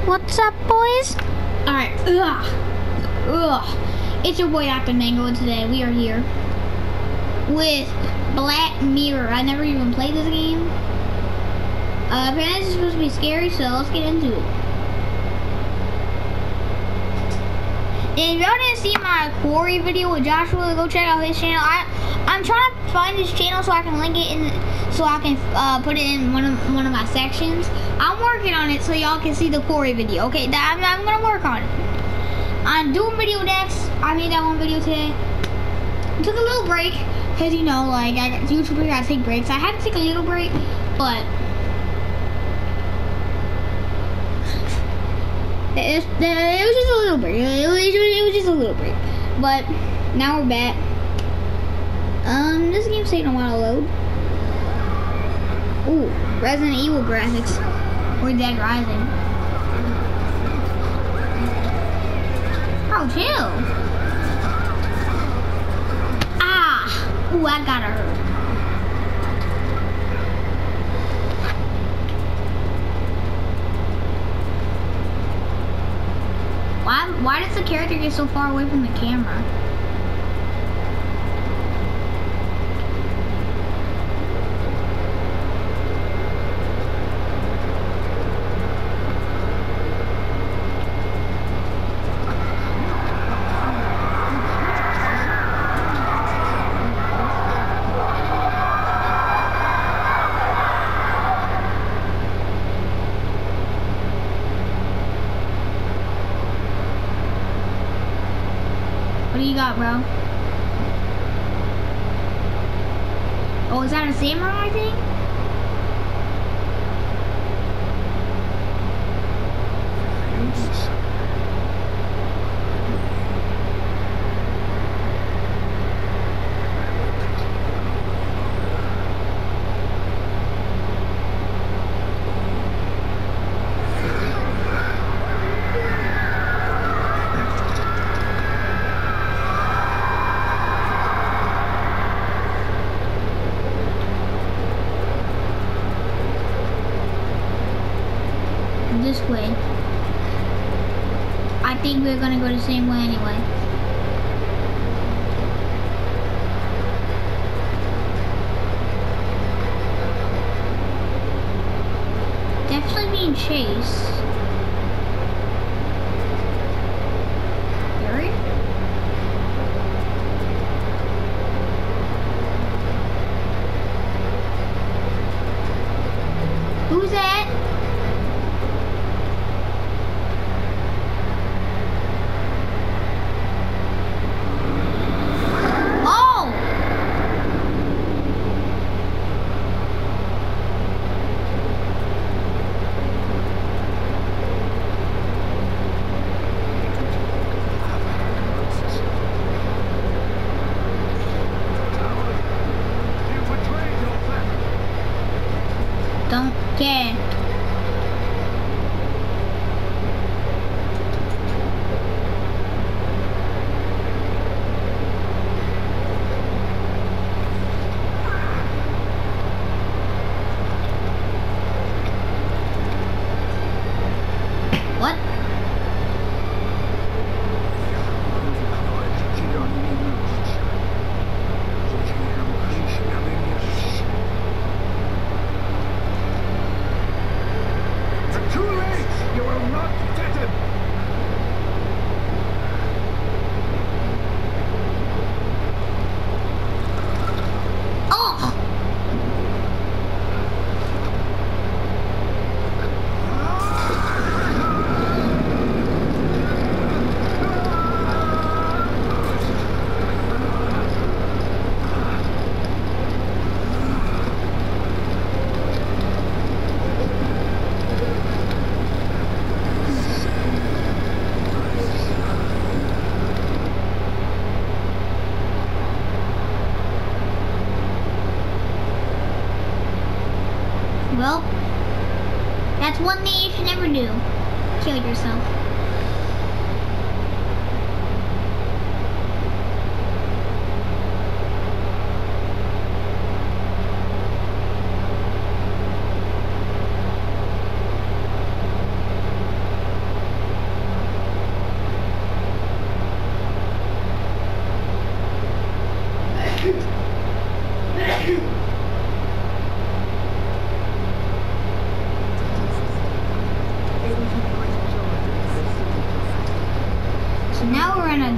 What's up, boys? Alright, it's your boy Dr. Mango, and today we are here with Black Mirror. I never even played this game. Apparently it's supposed to be scary, so let's get into it. And if y'all didn't see my Quarry video with Joshua, go check out his channel. I'm trying to find his channel so I can link it in, so I can put it in one of my sections. I'm working on it so y'all can see the Quarry video. Okay, I'm gonna work on it. I'm doing video next. I made that one video today. Took a little break because you know, like YouTubers gotta take breaks. I had to take a little break, but it was just a little break. It was just a little break. But now we're back. This game's taking a while to load. Ooh, Resident Evil graphics. Or Dead Rising. Oh, chill. Ah! Ooh, I got her. Why does the character get so far away from the camera? What do you got, bro? Oh, is that a samurai thing? This way. I think we're gonna go the same way anyway. Definitely being chased. Barry? Who's that? Don't care. What? Well, that's one thing you should never do. Kill yourself.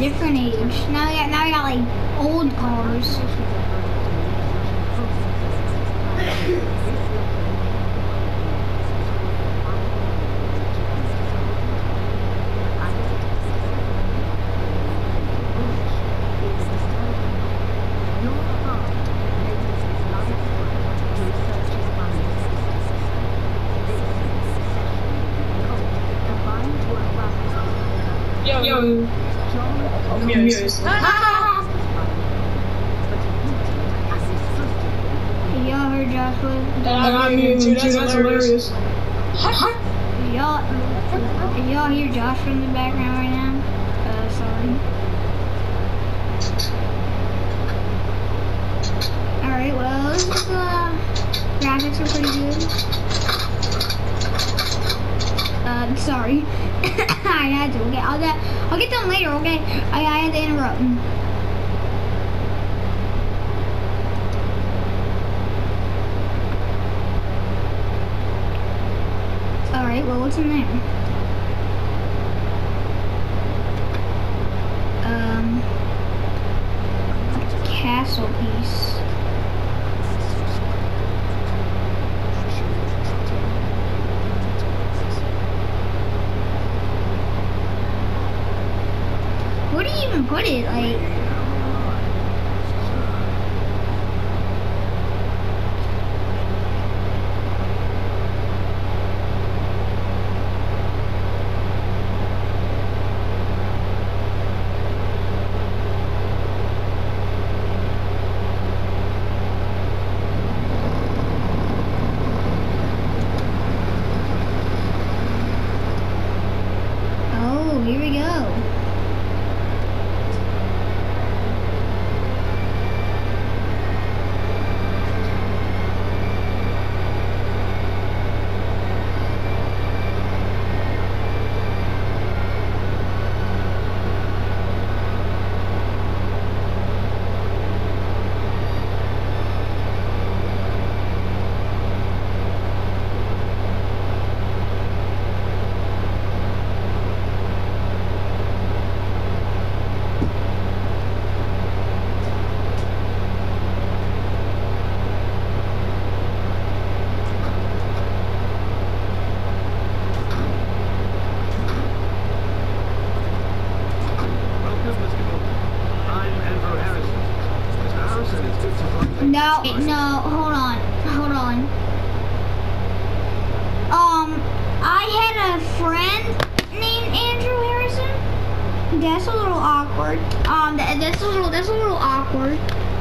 different age. Now we got like old cars. Yo. Muse. Y'all heard Joshua? I'm Muse. That's hilarious. Y'all hear Joshua in the background right now? Sorry. Alright, well, this is, graphics are pretty good. Sorry. I had to, okay, I'll get them later, okay? I had to interrupt. Alright, well, what's in there? Castle piece. Where do you even put it? Like, oh, here we go. No, hold on. I had a friend named Andrew Harrison. That's a little awkward. That's a little awkward.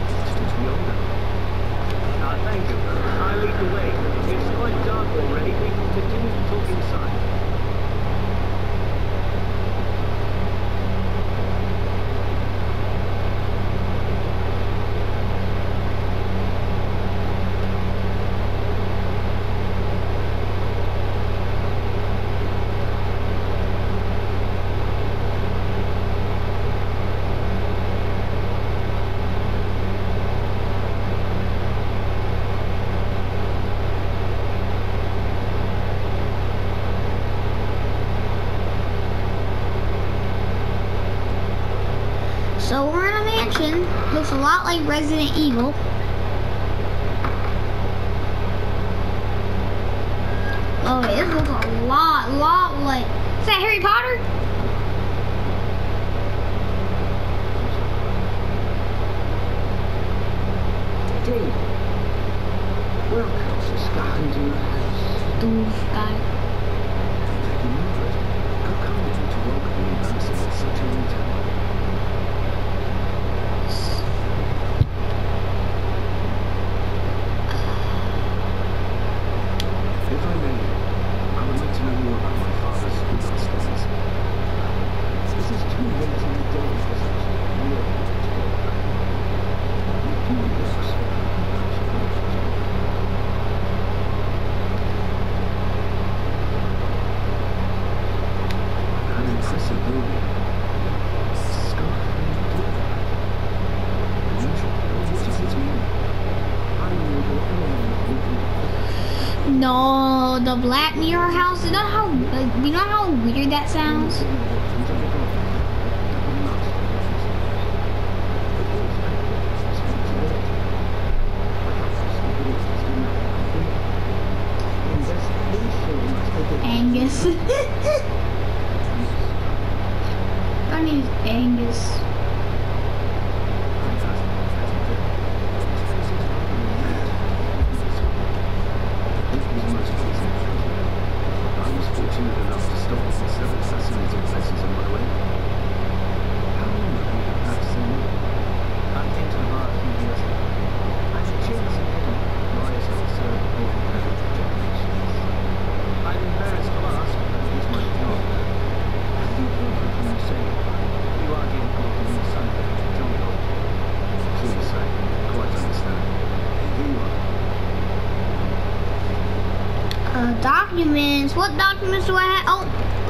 Thank you. I lead the way. It's quite dark already. We can continue to talk inside. So we're in a mansion. Looks a lot like Resident Evil. Oh, it looks a lot like. Is that Harry Potter? Dean, welcome to Scotland House. Guy. How kind of you to welcome me in person at such a late hour. If I may, I would like to know more about my father's funeral studies. This is too late in the day for such real an impressive building. Scarf and door. Unusual. What does this mean? I will go on. No, the Black Mirror house. You know how weird that sounds? Angus. My name is Angus. Documents. What documents do I have? Oh.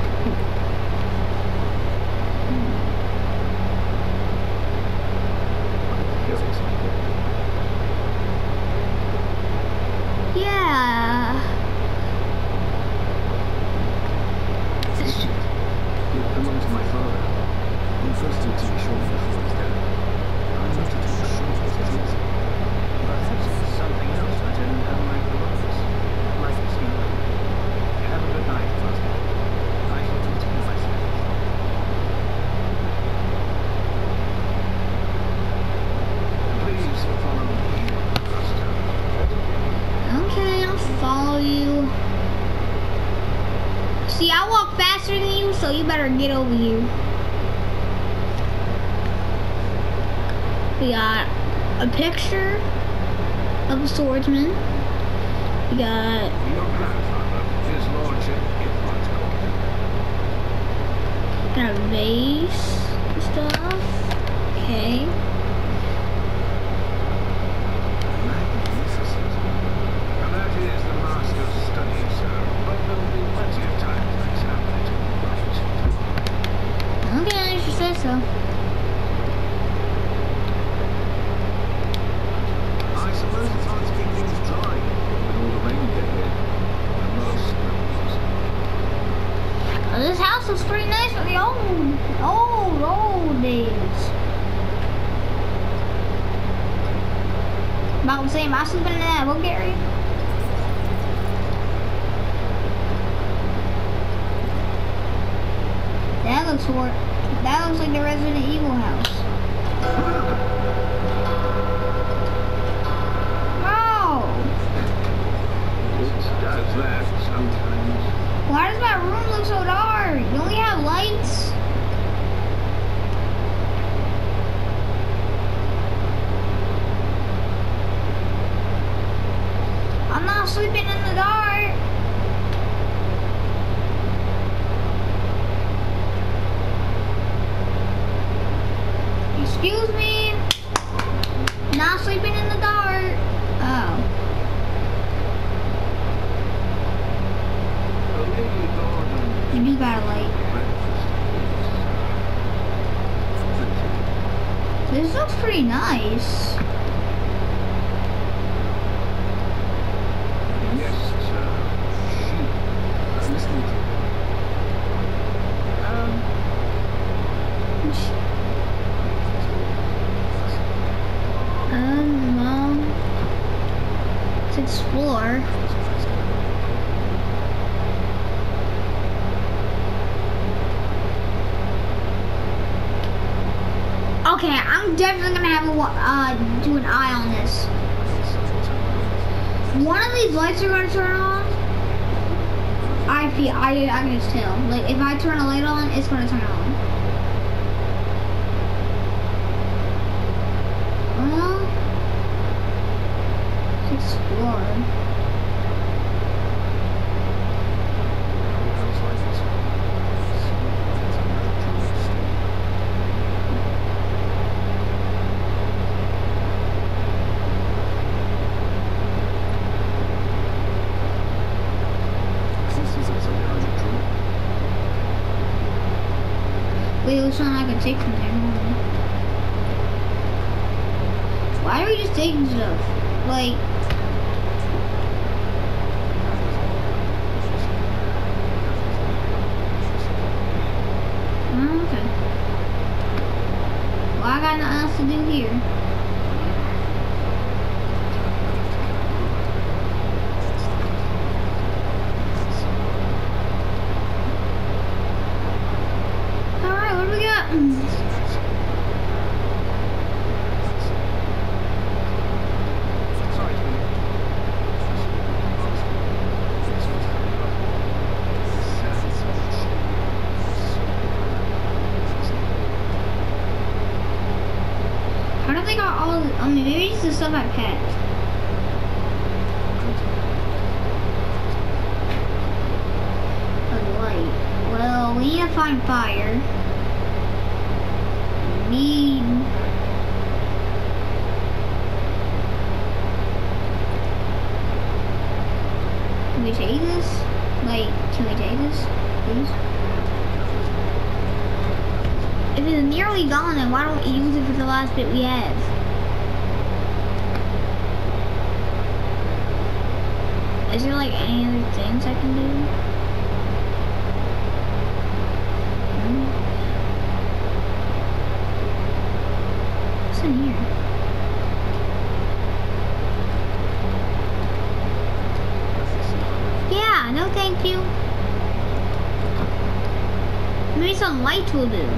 Yeah. It belongs to my father. He first did to me shortly before his death. I'm not at all sure what it is. Perhaps it's something else I didn't have my belongings. Like a steamer. Have a good night, Master. I shall continue my studies. Please follow me, Master. Okay, I'll follow you. See, I walk faster than you, so you better get over here. We got a picture of a swordsman. We got Your grandfather, his lordship, got a vase and stuff. Okay. magnificent. And that is the master's study, sir. But there will be plenty of time to examine it right. Okay, she said so. I suppose it's hard to keep things dry with all the rain getting in. And most rooms. This house looks pretty nice for the old days. About to say, am I sleeping in that book area? That looks like the Resident Evil house. Oh! It does that sometimes. Why does my room look so dark? You only have lights? I'm not sleeping in the dark. Excuse me. Not sleeping in the dark. Oh. You just got a light. This looks pretty nice. Yes, sir. Sheep. Listening to you. Well, let's explore. Okay, I'm definitely gonna have a do an eye on this. One of these lights are gonna turn on. I can just tell. Like if I turn a light on, it's gonna turn on. Well, let's explore. Wait, which one I can take from there? Hold on. Why are we just taking stuff? Like, okay. Well, I got nothing else to do here. clip I passed. A light. Well, we need to find fire. We need... Can we take this? Like, can we take this? Please? If it's nearly gone, then why don't we use it for the last bit we have? Is there like any other things I can do? What's in here? Yeah, no thank you. Maybe some lights will do.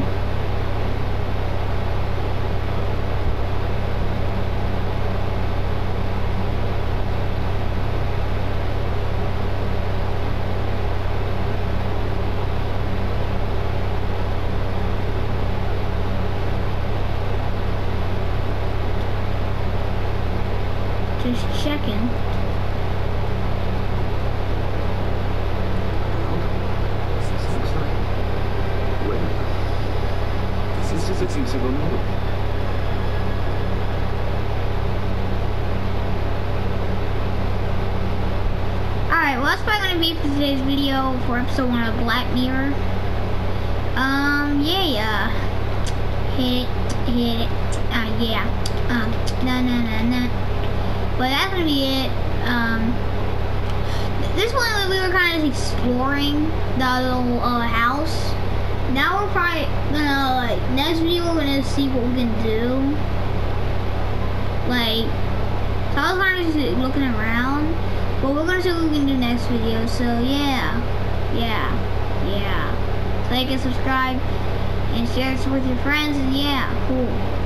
Just checking. Alright, well that's probably gonna be for today's video for episode 1 of Black Mirror. Yeah. Hit it. Yeah. No. But that's gonna be it. This one we were kind of exploring the little house. Now we're probably gonna, like, next video we're gonna see what we can do. Like, so I was kind of just looking around, but we're gonna see what we can do next video. So yeah. Like and subscribe and share this with your friends, and yeah, cool.